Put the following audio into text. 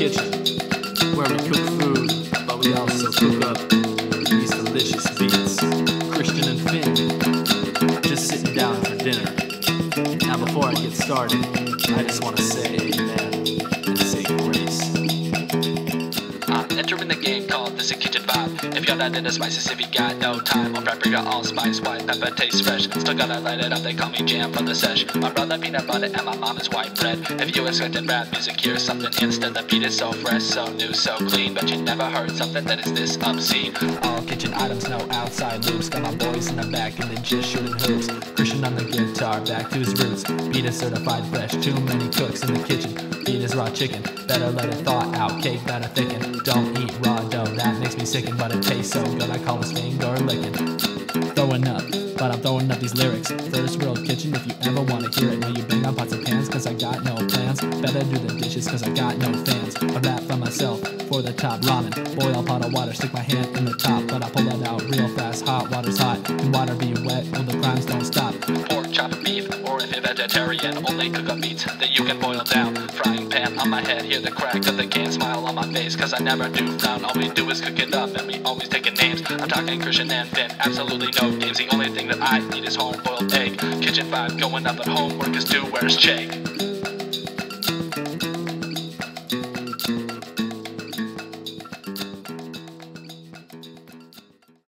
kitchen, where we cook food, but we also cook up these delicious beats. Christian and Finn, just sitting down for dinner. Now before I get started, I just want to say amen and say grace. Entering the game called This is Kitchen Vibe. If you're not into spices, if you got no time, on paprika, allspice, white pepper tastes fresh. Still gotta light it up, they call me Jam for the sesh. My brother peanut butter and my mom is white bread. If you expected rap music, here's something instant. The beat is so fresh, so new, so clean, but you never heard something that is this obscene. All kitchen items, no outside loops. Got my boys in the back and they just shooting hoops. Christian on the guitar, back to his roots. Beat is certified fresh, too many cooks in the kitchen. Beat is raw chicken, better let it thaw out. Cake better thicken, don't eat raw dough, that makes me sicken. But it tastes so good, I call this finger licking. Throwing up, but I'm throwing up these lyrics. First world kitchen, if you ever wanna hear it. Know you bang on pots and pans, cause I got no plans. Better do the dishes, cause I got no fans. I rap for myself, for the top ramen. Boil a pot of water, stick my hand in the top, but I pull it out real fast. Hot water's hot, can water be wet? Well, the crimes don't stop. Pork, chopped beef, or if you're vegetarian, only cook up meats that you can boil down. Frying pan on my head, hear the crack of the can. Smile on my face, cause I never do frown. All we do is cook it up, and we always taking names. I'm talking Christian and Finn, absolutely no games. The only thing that I need is hard-boiled egg. Kitchen vibe going up at home, work is due, where's Jake?